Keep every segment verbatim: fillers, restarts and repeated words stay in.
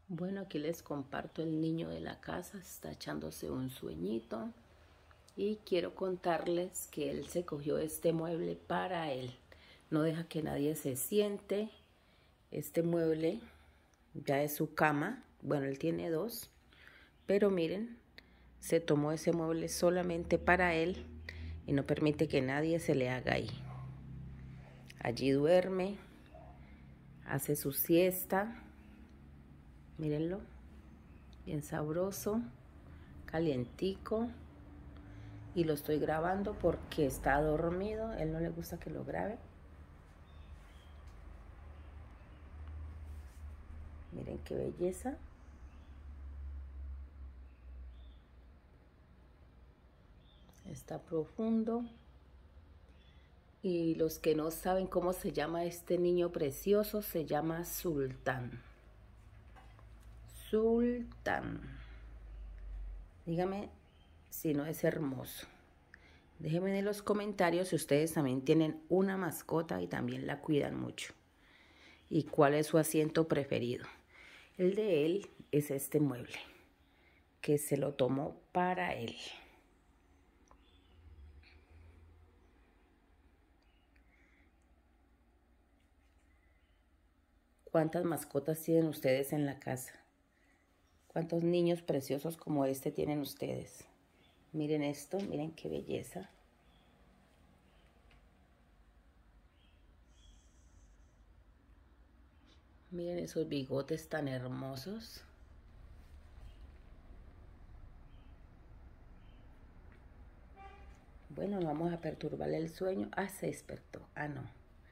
Bueno, aquí les comparto el niño de la casa, está echándose un sueñito y quiero contarles que él se cogió este mueble para él. No deja que nadie se siente. Este mueble ya es su cama. Bueno, él tiene dos, pero miren, se tomó ese mueble solamente para él y no permite que nadie se le haga ahí. Allí duerme, hace su siesta. Mírenlo, bien sabroso, calientico, y lo estoy grabando porque está dormido. Él no le gusta que lo grabe. Miren qué belleza. Está profundo. Y los que no saben cómo se llama este niño precioso, se llama Sultán. Sultán. Dígame si no es hermoso. Déjenme en los comentarios si ustedes también tienen una mascota y también la cuidan mucho. ¿Y cuál es su asiento preferido? El de él es este mueble, que se lo tomó para él. ¿Cuántas mascotas tienen ustedes en la casa? ¿Cuántos niños preciosos como este tienen ustedes? Miren esto, miren qué belleza. Miren esos bigotes tan hermosos. Bueno, no vamos a perturbarle el sueño. Ah, se despertó. Ah, no.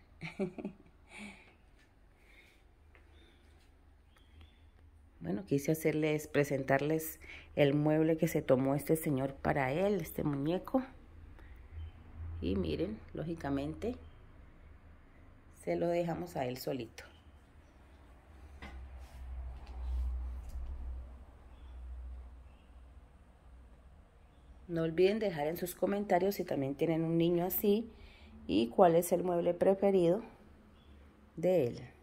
Bueno, quise hacerles, presentarles el mueble que se tomó este señor para él, este muñeco. Y miren, lógicamente, se lo dejamos a él solito. No olviden dejar en sus comentarios si también tienen un niño así y cuál es el mueble preferido de él.